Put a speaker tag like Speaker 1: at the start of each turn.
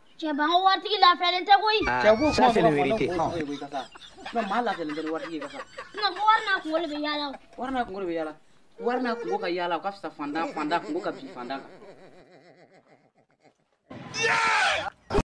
Speaker 1: Che ba warti la felente koy.
Speaker 2: Ça c'est la vérité.
Speaker 3: Non mal la tele warti ka sa.
Speaker 1: No warna ko le be yala.
Speaker 3: Warna ko be yala. Warna ko ka yala ka fsta fanda ko ka bi fanda.